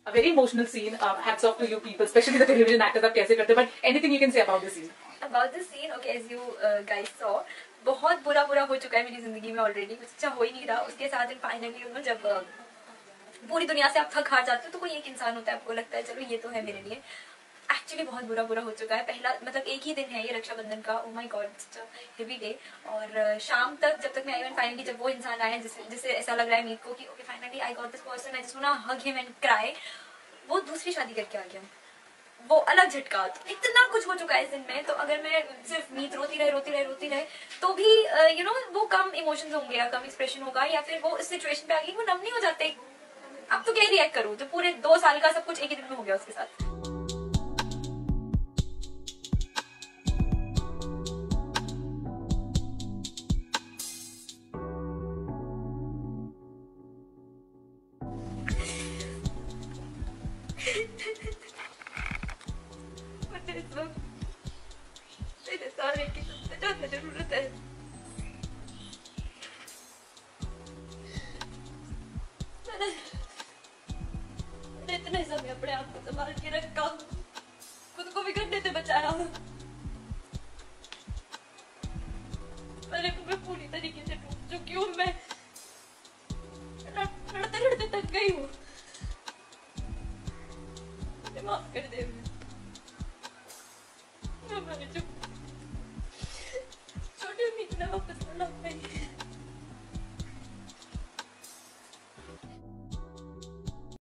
A very emotional scene. Hats off to you people, especially the television actors. आप कैसे करते? But anything you can say about the scene? About the scene, okay, as you guys saw, बहुत बुरा हो चुका है मेरी जिंदगी में ऑलरेडी, कुछ अच्छा हो ही नहीं रहा। उसके साथ फाइनली जब पूरी दुनिया से आप थक हार जाते हो तो कोई एक इंसान होता है, आपको लगता है चलो ये तो है मेरे लिए। एक्चुअली बहुत बुरा हो चुका है। पहला मतलब एक ही दिन है ये रक्षाबंधन का। Oh my God, heavy day. और शाम तक जब तक मैं आई फाइनली, जब वो इंसान आया जिससे ऐसा लग रहा है मीत को कि okay finally I got this person, I just want to hug him and cry, वो दूसरी शादी करके आ गया। वो अलग झटका। तो इतना कुछ हो चुका है इस दिन में, तो अगर मैं सिर्फ मीत रोती रहे तो भी यू नो वो कम इमोशंस होंगे या कम एक्सप्रेशन होगा, या फिर वो इस सिचुएशन पे आ गई, वो नम नहीं हो जाते। अब तो क्या रिएक्ट करूँ, तो पूरे 2 साल का सब कुछ एक ही दिन में हो गया उसके साथ। मेरे सारे की सबसे ज्यादा जरूरत है। मैंने इतने समय अपने आप को संभाल के रखा, खुद को भी गड्ढे से बचाया, मैं पूरी तरीके से टूट चुकी हूँ। मैं लड़ते थक गई हूँ। माफ कर दे, मैं चुप